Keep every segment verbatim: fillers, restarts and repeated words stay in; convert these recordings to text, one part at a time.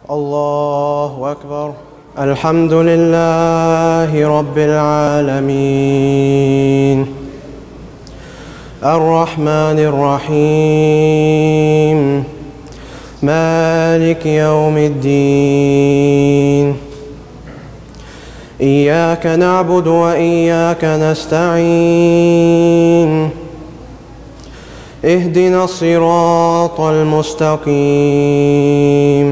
الله أكبر. الحمد لله رب العالمين الرحمن الرحيم مالك يوم الدين إياك نعبد وإياك نستعين اهدنا الصراط المستقيم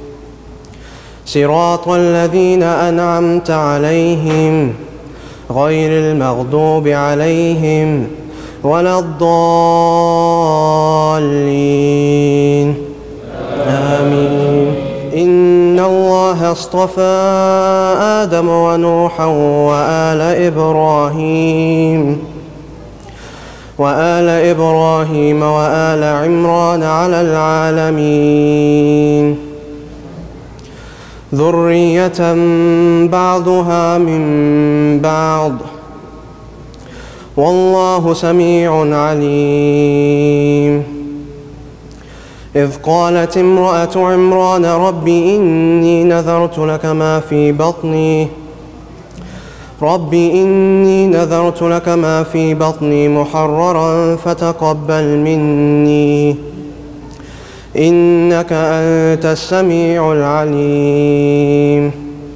صراط الذين أنعمت عليهم غير المغضوب عليهم ولا الضالين آمين. إن الله اصطفى آدم ونوحا وآل إبراهيم وآل إبراهيم وآل عمران على العالمين ذرية بعضها من بعض والله سميع عليم. إذ قالت امرأة عمران رب إني نذرت لك ما في بطني رب إني نذرت لك ما في بطني محررا فتقبل مني إنك أنت السميع العليم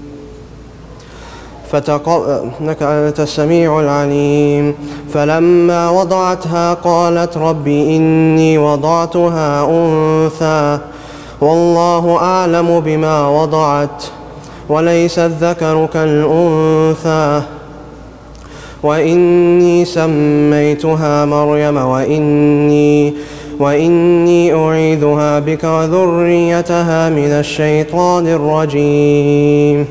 إنك أنت السميع العليم. فلما وضعتها قالت رب إني وضعتها أنثى والله أعلم بما وضعت وليس الذكر كالأنثى وإني سميتها مريم وإني وإني أعيذها بك وذريتها من الشيطان الرجيم.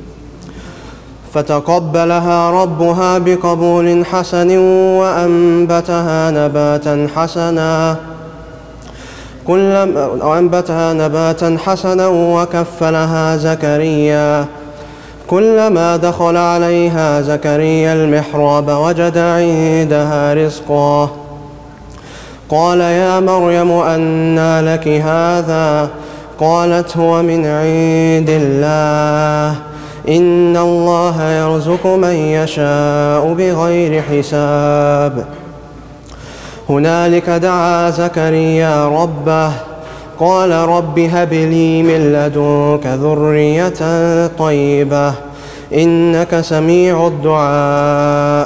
فتقبلها ربها بقبول حسن وأنبتها نباتا حسنا كلما وأنبتها نباتا حسنا وكفلها زكريا كلما دخل عليها زكريا المحراب وجد عندها رزقا قال يا مريم أنى لك هذا قالت هو من عند الله إن الله يرزق من يشاء بغير حساب. هنالك دعا زكريا ربه قال رب هب لي من لدنك ذرية طيبة إنك سميع الدعاء.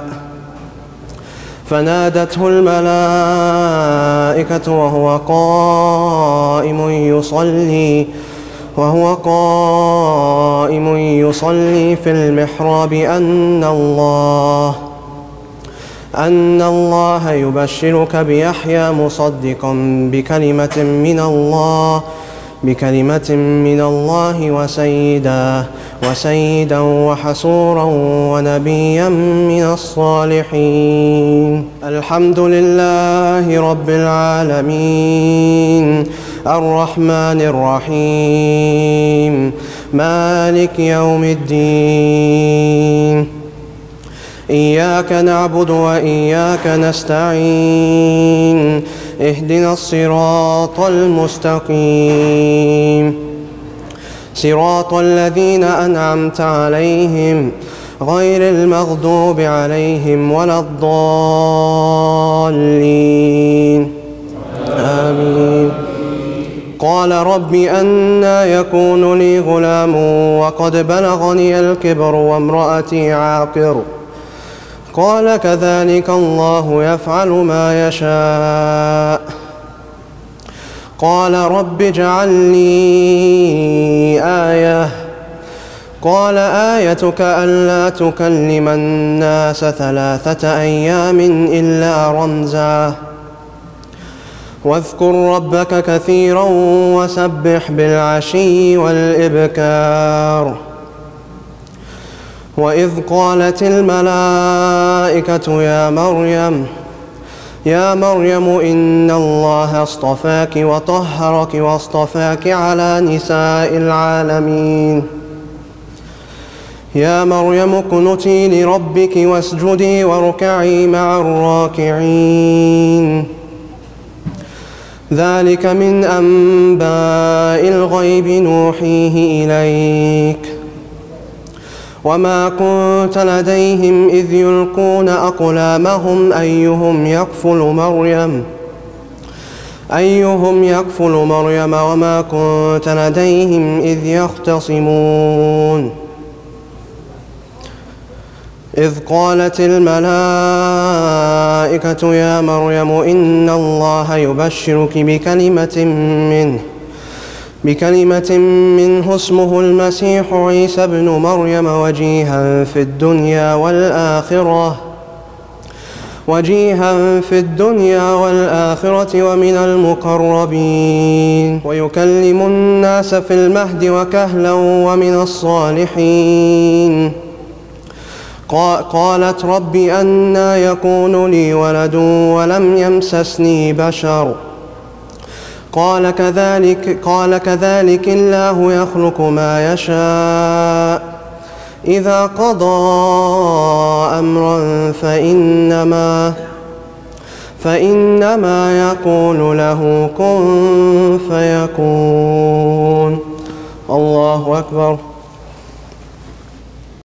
فنادته الملائكة وهو قائم يصلي وهو قائم يصلي في المحراب أن الله أن الله يبشرك بيحيى مصدقا بكلمة من الله بكلمة من الله وسيدا وسيدا وحسورا ونبيا من الصالحين. الحمد لله رب العالمين الرحمن الرحيم مالك يوم الدين إياك نعبد وإياك نستعين اهدنا الصراط المستقيم صراط الذين أنعمت عليهم غير المغضوب عليهم ولا الضالين آمين. قال رب أنى يكون لي غلام وقد بلغني الكبر وامرأتي عاقر قال كذلك الله يفعل ما يشاء. قال رب اجعل لي آية قال آيتك ألا تكلم الناس ثلاثة أيام إلا رمزا واذكر ربك كثيرا وسبح بالعشي والإبكار. وإذ قالت الملائكة يا مريم يا مريم إن الله اصطفاك وطهرك واصطفاك على نساء العالمين يا مريم اقنتي لربك واسجدي واركعي مع الراكعين. ذلك من أنباء الغيب نوحيه إليك وما كنت لديهم إذ يلقون أقلامهم أيهم يكفل مريم أيهم يكفل مريم وما كنت لديهم إذ يختصمون إذ قالت الملائكة يا مريم إن الله يبشرك بكلمة منه بكلمة منه اسمه المسيح عيسى ابن مريم وجيها في الدنيا والآخرة وجيها في الدنيا والآخرة ومن المقربين ويكلم الناس في المهد وكهلا ومن الصالحين قالت رب أنى يكون لي ولد ولم يمسسني بشر قال كذلك, قال كذلك الله يخلق ما يشاء إذا قضى أمرا فإنما, فإنما يقول له كن فيكون. الله أكبر.